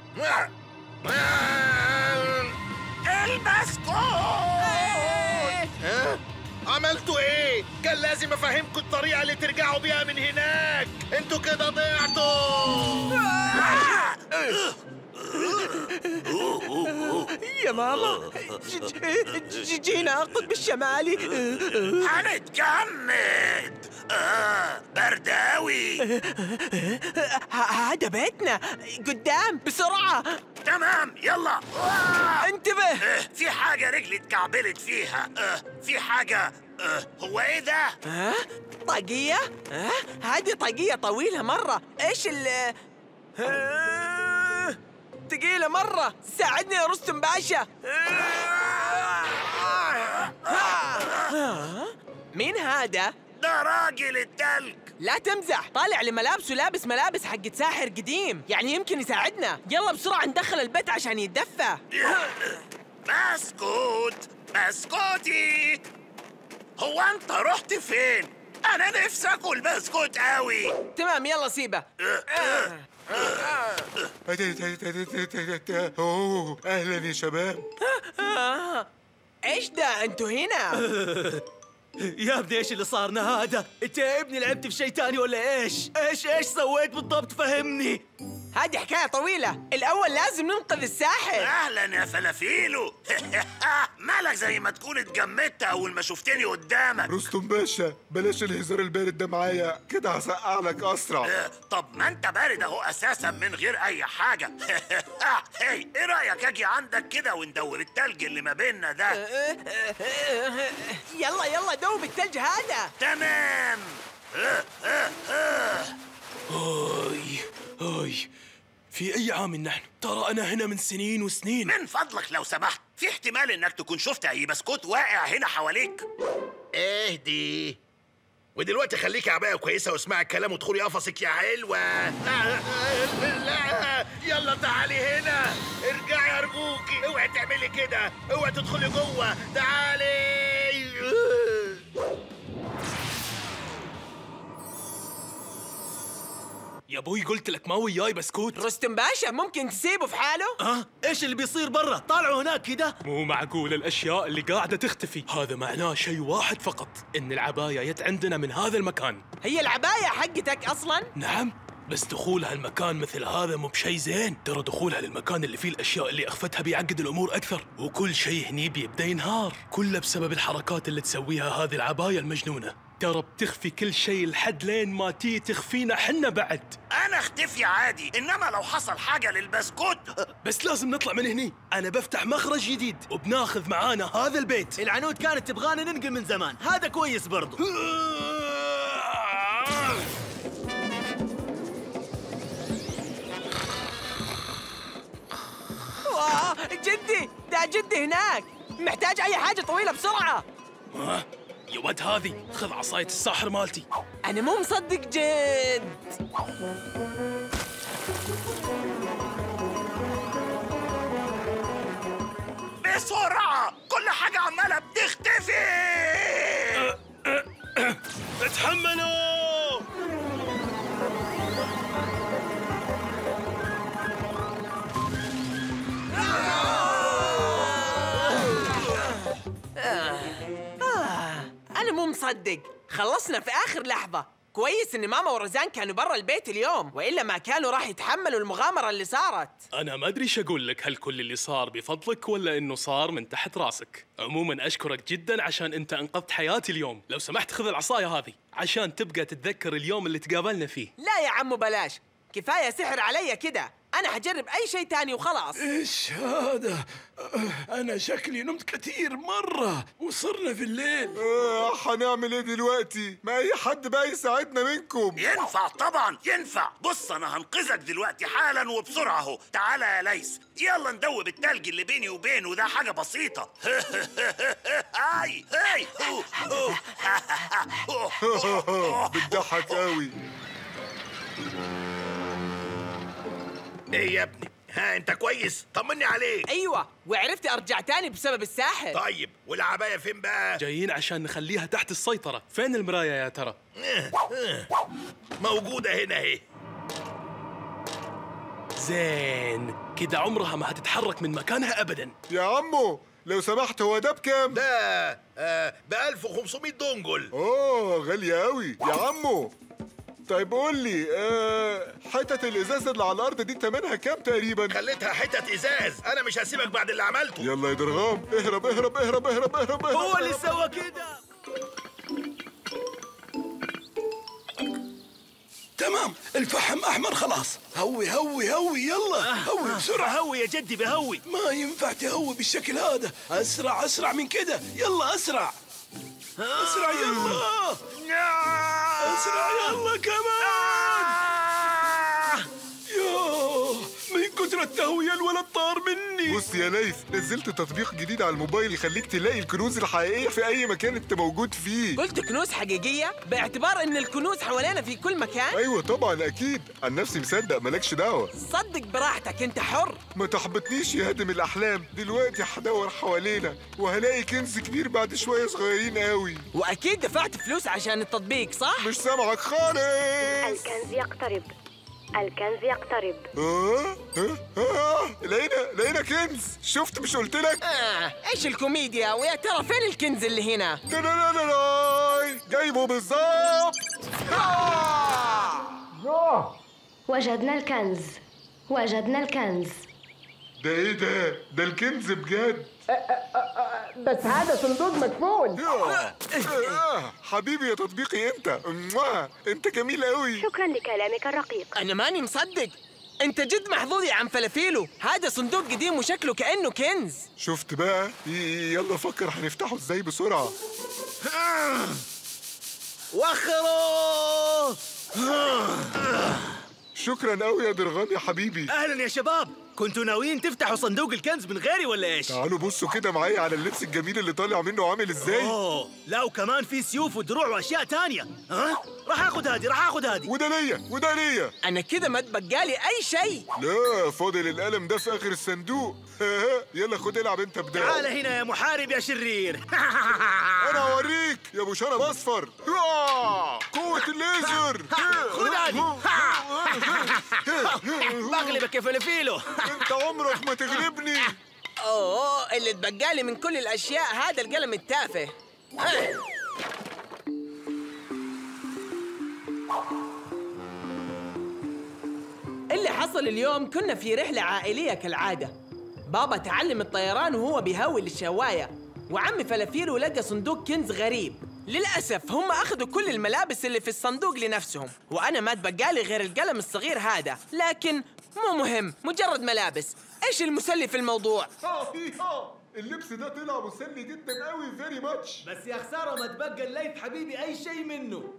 البسكوت. عملتوا ايه؟ كان لازم افهمكم الطريقة اللي ترجعوا بيها من هناك. انتوا كده ضيعتوا. يا ماما، جينا القطب الشمالي. هنتجمد. برداوي. هذا بيتنا قدام، بسرعة. تمام، يلا. انتبه. في حاجة رجلي اتكعبلت فيها. في حاجة. هو ايه ده؟ طاقية؟ هذه طاقية طويلة مرة. ايش ثقيلة مرة. ساعدني يا رستم باشا. مين هذا؟ ده راجل التلج. لا تمزح، طالع لملابسه لابس ملابس حقت ساحر قديم، يعني يمكن يساعدنا. يلا بسرعة ندخل البيت عشان يتدفى. بسكوت، بسكوتي، هو انت رحت فين؟ انا نفسي اكل بسكوت قوي. تمام يلا سيبه. اوه اهلا يا شباب. ايش ده انتوا هنا؟ يا ابني ايش اللي صارنا هذا؟ انت يا ابني لعبت في شيء تاني ولا ايش؟ ايش سويت بالضبط فهمني؟ هذه حكاية طويلة، الأول لازم ننقذ الساحر. أهلا يا فلافيلو. مالك زي ما تكون اتجمدت أول ما شفتني قدامك. رستم باشا بلاش الهزار البارد ده معايا كده، هسقع لك أسرع. طب ما أنت بارد أهو أساسا من غير أي حاجة. هي إيه رأيك أجي عندك كده وندور التلج اللي ما بيننا ده؟ يلا دوب التلج هذا. تمام. هاي في أي عام نحن؟ ترى أنا هنا من سنين وسنين. من فضلك لو سمحت، في احتمال إنك تكون شفت أي بسكوت واقع هنا حواليك. اهدي. ودلوقتي خليكي عباية كويسة واسمعي الكلام وادخلي قفصك يا حلوة. لا يلا تعالي هنا، ارجعي أرجوكي، اوعي تعملي كده، اوعي تدخلي جوه، تعالي. يا ابوي قلت لك ما وياي بسكوت. رستم باشا ممكن تسيبه في حاله؟ ايش اللي بيصير برا؟ طالعوا هناك كده. مو معقول الاشياء اللي قاعده تختفي. هذا معناه شيء واحد فقط، ان العبايه جت عندنا من هذا المكان. هي العبايه حقتك اصلا؟ نعم، بس دخولها المكان مثل هذا مو بشيء زين. ترى دخولها للمكان اللي فيه الاشياء اللي اخفتها بيعقد الامور اكثر، وكل شيء هني بيبدا ينهار، كله بسبب الحركات اللي تسويها هذه العبايه المجنونه. ترى بتخفي كل شيء لحد لين ما تيجي تخفينا حنا بعد. انا اختفي عادي، انما لو حصل حاجه للبسكوت بس لازم نطلع من هني. انا بفتح مخرج جديد وبناخذ معانا هذا البيت. العنود كانت تبغانا ننقل من زمان، هذا كويس برضو. جدي، ده جدي هناك، محتاج اي حاجه طويله بسرعه. يا ود هذه خذ عصاية الساحر مالتي. أنا مو مصدق جد. بسرعة، كل حاجة عمالة بتختفي. اتحملوا. أنا مو مصدق، خلصنا في آخر لحظة. كويس إن ماما ورزان كانوا برا البيت اليوم، وإلا ما كانوا راح يتحملوا المغامرة اللي صارت. أنا ما أدري إيش أقول لك، هل كل اللي صار بفضلك ولا إنه صار من تحت راسك؟ عموماً أشكرك جداً عشان أنت أنقذت حياتي اليوم. لو سمحت خذ العصاية هذه عشان تبقى تتذكر اليوم اللي تقابلنا فيه. لا يا عمو بلاش، كفاية سحر علي كده. أنا حجرب أي شيء تاني وخلاص. إيش هذا؟ أنا شكلي نمت كثير مرة وصرنا في الليل. حنعمل إيه دلوقتي؟ ما أي حد بقى يساعدنا منكم. ينفع طبعا ينفع. بص أنا هنقذك دلوقتي حالا وبسرعة أهو. تعالى يا ليس، يلا ندوب التلج اللي بيني وبينه ده، حاجة بسيطة. هاي هاي. بتضحك قوي. ايه يا ابني؟ ها انت كويس؟ طمني عليك. ايوه، وعرفت ارجع تاني بسبب الساحر. طيب والعباية فين بقى؟ جايين عشان نخليها تحت السيطرة. فين المراية يا ترى؟ موجودة هنا اهي. زين كده عمرها ما هتتحرك من مكانها ابدا. يا عمو لو سمحت، هو ده بكام؟ ده ب 1500 دونجل. غالية قوي يا عمو. طيب قول لي حتة الازاز اللي على الارض دي تمنها كام تقريبا؟ خليتها حتة ازاز، انا مش هسيبك بعد اللي عملته. يلا يا درغام، اهرب اهرب اهرب اهرب اهرب. هو اللي سوى كده. تمام، الفحم احمر خلاص. هوي هوي هوي يلا. هوي بسرعة. هوي يا جدي بهوي. ما ينفع تهوي بالشكل هذا. اسرع اسرع من كده، يلا اسرع اسرع يلا. اسرع يلا كمان. يوه من كثر التهوية الولد طار مني. لي. بص يا ليث، نزلت تطبيق جديد على الموبايل يخليك تلاقي الكنوز الحقيقية في أي مكان أنت موجود فيه. قلت كنوز حقيقية؟ باعتبار إن الكنوز حوالينا في كل مكان؟ أيوة طبعا أكيد، عن نفسي مصدق، مالكش دعوة. صدق براحتك، أنت حر. ما تحبطنيش يا هادم الأحلام، دلوقتي هدور حوالينا وهلاقي كنز كبير بعد شوية صغيرين قوي. وأكيد دفعت فلوس عشان التطبيق صح؟ مش سامعك خالص. الكنز يقترب، الكنز يقترب. لقينا كنز. شفت مش قلت لك؟ ايش الكوميديا؟ ويا ترى فين الكنز اللي هنا؟ جايبه بالظبط. وجدنا الكنز، وجدنا الكنز. ده ايه ده؟ ده الكنز بجد. بس هذا صندوق مدفون. حبيبي يا تطبيقي انت جميل قوي. شكرا لكلامك الرقيق. انا ماني مصدق، انت جد محظوظ يا عم فلافيلو. هذا صندوق قديم وشكله كأنه كنز. شفت بقى؟ يلا فكر هنفتحه ازاي بسرعة. وخروا. شكرا قوي يا درغام يا حبيبي. اهلا يا شباب، كنتوا ناويين تفتحوا صندوق الكنز من غيري ولا ايش؟ تعالوا بصوا كده معايا على اللبس الجميل اللي طالع منه عامل ازاي. لا وكمان في سيوف ودروع واشياء تانية. راح اخذ هادي. وده ليا. انا كده ما تبقالي اي شيء. لا، فاضل القلم ده في اخر الصندوق. يلا خد العب انت بداية. تعال هنا يا محارب يا شرير. انا اوريك يا ابو شنب اصفر. قوة الليزر. خد هادي. بغلبك يا فلافيلو. انت عمرك ما تغلبني. اللي اتبقالي من كل الاشياء هذا القلم التافه. اللي حصل اليوم، كنا في رحلة عائلية كالعادة. بابا تعلم الطيران وهو بيهوي للشواية، وعمي فلافيلو لقى صندوق كنز غريب. للأسف هم أخذوا كل الملابس اللي في الصندوق لنفسهم، وأنا ما تبقالي غير القلم الصغير هذا. لكن مو مهم، مجرد ملابس. إيش المسلي في الموضوع؟ اللبس ده طلع مسلي جدا قوي، فيري ماتش. بس يا خسارة ما تبقى الليث حبيبي أي شيء منه.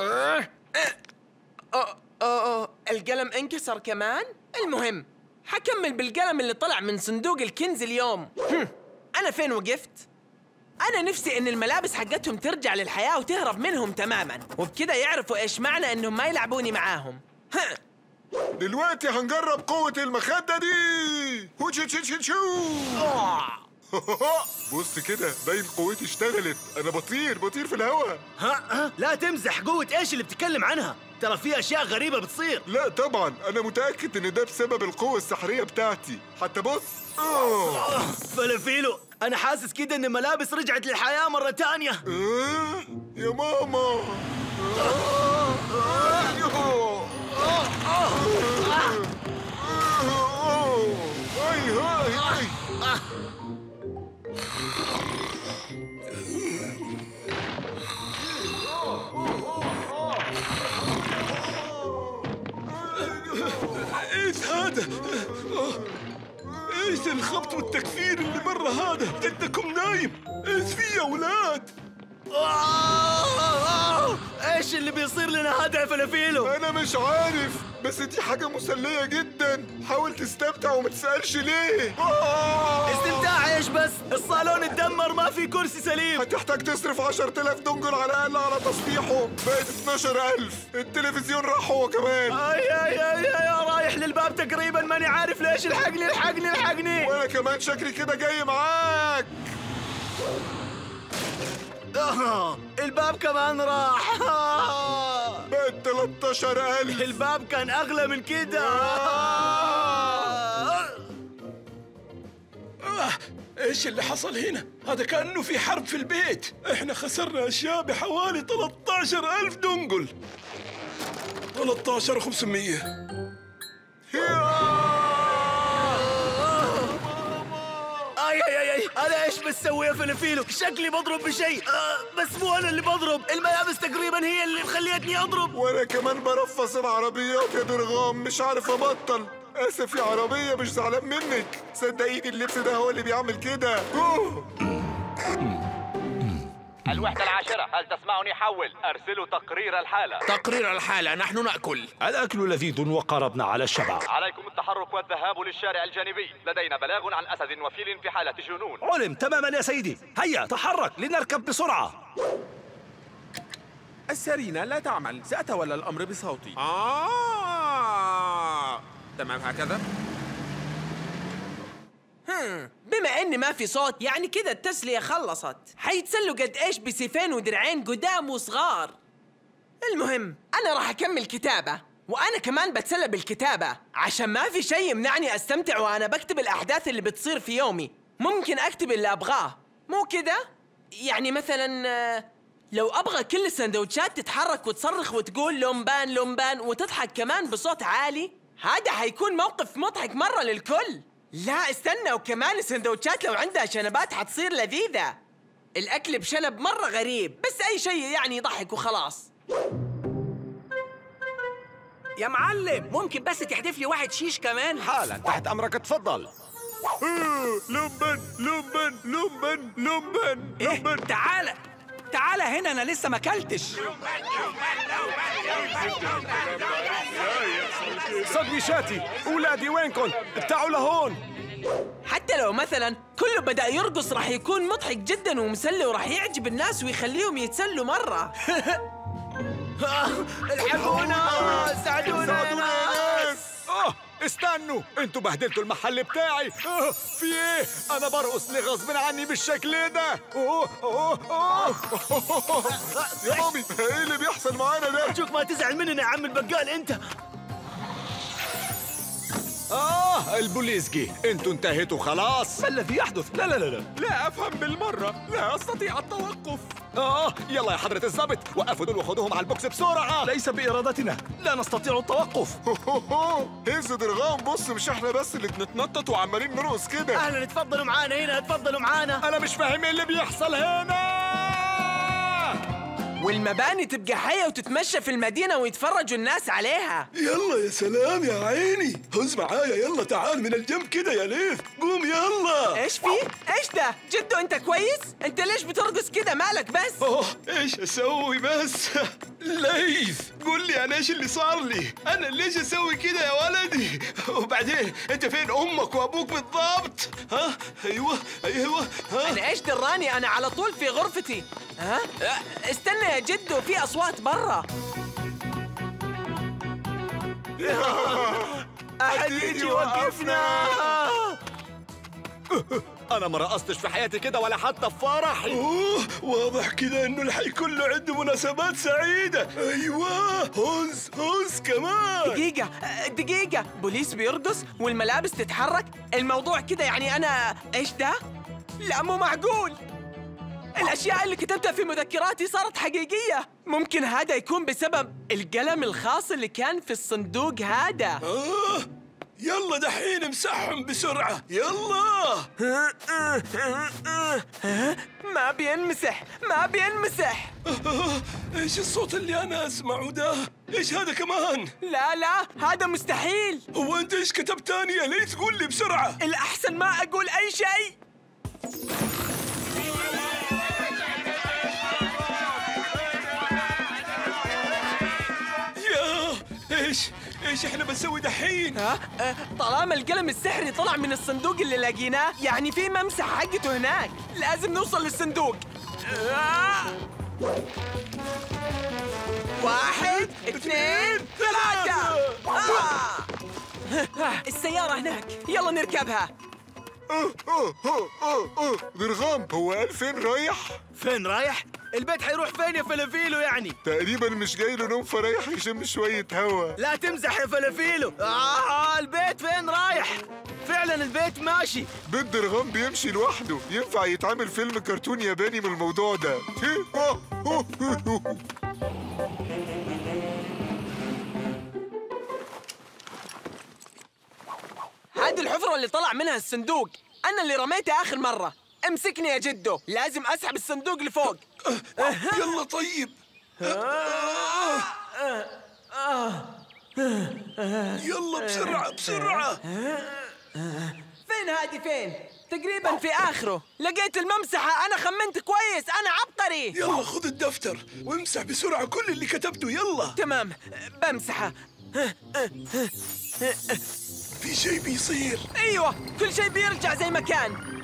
القلم انكسر كمان؟ المهم، حكمل بالقلم اللي طلع من صندوق الكنز اليوم. أنا فين وقفت؟ أنا نفسي إن الملابس حقتهم ترجع للحياة وتهرب منهم تماماً، وبكده يعرفوا إيش معنى إنهم ما يلعبوني معاهم. دلوقتي هنجرب قوة المخدة دي. بص كده، باين قوتي اشتغلت. أنا بطير في الهواء. لا تمزح. قوة إيش اللي بتتكلم عنها؟ ترى في أشياء غريبة بتصير. لا طبعا، أنا متأكد إن ده بسبب القوة السحرية بتاعتي. حتى بص. فلافيلو، أنا حاسس كده إن الملابس رجعت للحياة مرة تانية. يا ماما. ايش هذا؟ ايش الخبط والتكفير اللي برا هذا؟ جدكم نايم. ايش في يا اولاد؟ ايش اللي بيصير لنا هذا يا فلافيلو؟ انا مش عارف، بس دي حاجة مسلية جدا. حاول تستمتع وما تسألش ليه. استمتاع ايش بس؟ الصالون اتدمر، ما في كرسي سليم. هتحتاج تصرف 10,000 دنجل على الأقل على تصليحه. بقت 12,000. التلفزيون راح هو كمان. يا رايح للباب تقريبا، ماني عارف ليش. الحقني. وانا كمان شكلي كده جاي معاك. الباب كمان راح. بقت 13,000. الباب كان أغلى من كده. ايش اللي حصل هنا؟ هذا كأنه في حرب في البيت. احنا خسرنا اشياء بحوالي 13,000 دنجل. 13,500. أنا إيش بتسوي يا فلافيلو؟ شكلي بضرب بشيء. بس مو أنا اللي بضرب، الملابس تقريبا هي اللي خليتني أضرب. وأنا كمان برفص العربيات يا درغام، مش عارف أبطل. آسف يا عربية، مش زعلان منك. صدقيني اللبس ده هو اللي بيعمل كده. الوحدة العاشرة، هل تسمعني؟ حول. أرسلوا تقرير الحالة. تقرير الحالة، نحن نأكل. الأكل لذيذ وقربنا على الشبع. عليكم التحرك والذهاب للشارع الجانبي. لدينا بلاغ عن أسد وفيل في حالة جنون. علم تماما يا سيدي. هيا تحرك لنركب بسرعة. السرينة لا تعمل، سأتولى الأمر بصوتي. تمام هكذا. بما ان ما في صوت يعني كده التسلية خلصت. حيتسلوا قد ايش بسيفين ودرعين قدام وصغار. المهم انا راح اكمل كتابة، وانا كمان بتسلى بالكتابة عشان ما في شيء يمنعني استمتع وانا بكتب الاحداث اللي بتصير في يومي. ممكن اكتب اللي ابغاه، مو كده؟ يعني مثلا لو ابغى كل السندوتشات تتحرك وتصرخ وتقول لومبان لومبان وتضحك كمان بصوت عالي، هذا حيكون موقف مضحك مرة للكل. لا استنى، وكمان السندوتشات لو عندها شنبات حتصير لذيذة. الأكل بشنب مرة غريب، بس أي شيء يعني يضحك وخلاص. يا معلم ممكن بس تحذف لي واحد شيش كمان؟ حالا تحت أمرك، اتفضل. لومبن لومبن لومبن لومبن لومبن. تعال هنا، أنا لسه ما أكلتش. صدميشاتي، أولادي وينكم؟ تعالوا لهون. حتى لو مثلا كله بدأ يرقص راح يكون مضحك جدا ومسلي وراح يعجب الناس ويخليهم يتسلوا مرة. الحقونا، ساعدونا يا ناس. استنوا، انتوا بهدلتوا المحل بتاعي. في ايه؟ انا برقص ليه غصب عني بالشكل ده؟ يا مامي، ايه اللي بيحصل معانا ده؟ ارجوك ما تزعل مننا يا عم البقال انت. البوليس جه. انتوا انتهيتوا خلاص؟ ما الذي يحدث؟ لا لا لا لا لا أفهم بالمرة، لا أستطيع التوقف. يلا يا حضرة الضابط، وقفوا دول وخدوهم على البوكس بسرعة. ليس بإرادتنا، لا نستطيع التوقف. هز درغام، بص مش احنا بس اللي بنتنطط وعمالين نرقص كده. أهلا، اتفضلوا معانا هنا، اتفضلوا معانا. أنا مش فاهم ايه اللي بيحصل هنا. والمباني تبقى حية وتتمشى في المدينة ويتفرجوا الناس عليها. يلا يا سلام يا عيني، هز معايا، يلا تعال من الجنب كده يا ليث، قوم يلا. ايش في؟ ايش ده؟ جدو انت كويس؟ انت ليش بترقص كده مالك بس؟ ايش اسوي بس؟ ليث قول لي انا ايش اللي صار لي؟ انا ليش اسوي كده يا ولدي؟ وبعدين انت فين امك وابوك بالضبط؟ ايوه انا ايش دراني، انا على طول في غرفتي. استنى يا جدو، في اصوات برا. احد يجي يوقفنا. أنا ما رقصتش في حياتي كده ولا حتى في فرحي. واضح كده إنه الحي كله عنده مناسبات سعيدة. أيوة، هز كمان. دقيقة، بوليس بيرقص والملابس تتحرك. الموضوع كده يعني أنا إيش ده؟ لا مو معقول. الأشياء اللي كتبتها في مذكراتي صارت حقيقية. ممكن هذا يكون بسبب القلم الخاص اللي كان في الصندوق هذا. يلا دحين امسحهم بسرعة، يلا. ما بينمسح. ايش الصوت اللي انا اسمعه ده؟ ايش هذا كمان؟ لا هذا مستحيل. هو انت ايش كتبت تاني يا ليث؟ قول لي بسرعة. الأحسن ما أقول أي شيء. ايش احنا بنسوي دحين؟ طالما القلم السحري طلع من الصندوق اللي لقيناه يعني في ممسح حقته هناك. لازم نوصل للصندوق. 1 2 3. السيارة هناك، يلا نركبها. درغام، هو قال فين رايح؟ البيت حيروح فين يا فلافيلو يعني؟ تقريبا مش جاي له نوم فرايح يشم شوية هوا. لا تمزح يا فلافيلو. البيت فين رايح؟ فعلا البيت ماشي. بيت درغام بيمشي لوحده، ينفع يتعمل فيلم كرتون ياباني من الموضوع ده. هذه الحفرة اللي طلع منها الصندوق، أنا اللي رميتها آخر مرة. امسكني يا جدو، لازم أسحب الصندوق لفوق. يلا طيب. يلا بسرعة. فين؟ تقريبا في آخره. لقيت الممسحة. أنا خمنت كويس. أنا عبقري. يلا خذ الدفتر وامسح بسرعة كل اللي كتبته. يلا. تمام، بمسحه. في شيء بيصير. أيوة، كل شيء بيرجع زي ما كان.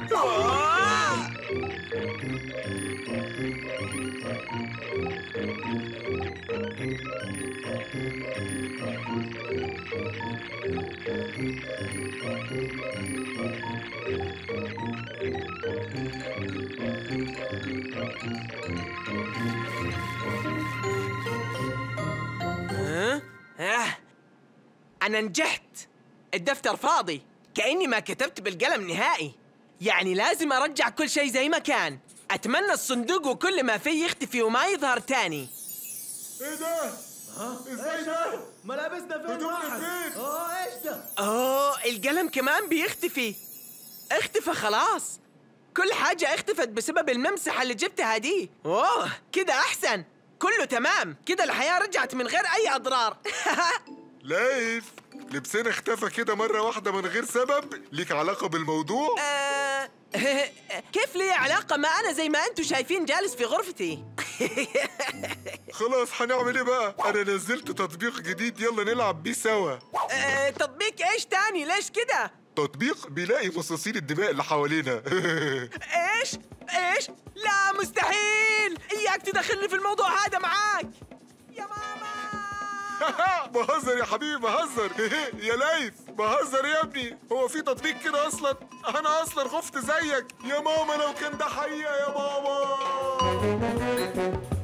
أنا نجحت. الدفتر فاضي، كأني ما كتبت بالقلم نهائي. يعني لازم أرجع كل شيء زي ما كان. أتمنى الصندوق وكل ما فيه يختفي وما يظهر تاني. ايه ده؟ ازاي ده؟ ملابسنا فين؟ ايش ده؟ القلم كمان بيختفي. اختفى خلاص. كل حاجة اختفت بسبب الممسحة اللي جبتها دي. كده أحسن. كله تمام. كده الحياة رجعت من غير أي أضرار. ليث، لبسنا اختفى كده مرة واحدة من غير سبب. ليك علاقة بالموضوع؟ كيف لي علاقة؟ ما أنا زي ما أنتوا شايفين جالس في غرفتي. خلاص، هنعمل ايه بقى؟ أنا نزلت تطبيق جديد، يلا نلعب بيه سوا. تطبيق إيش تاني؟ ليش كده؟ تطبيق بيلاقي مصاصين الدماء اللي حوالينا. إيش؟ لا، مستحيل. إياك تدخلني في الموضوع هذا معاك يا ماما. بهزر يا حبيبي، بهزر. يا ليث، بهزر يا ابني. هو في تطبيق كده اصلا؟ انا اصلا خفت زيك يا ماما. لو كان ده حقيقة يا ماما.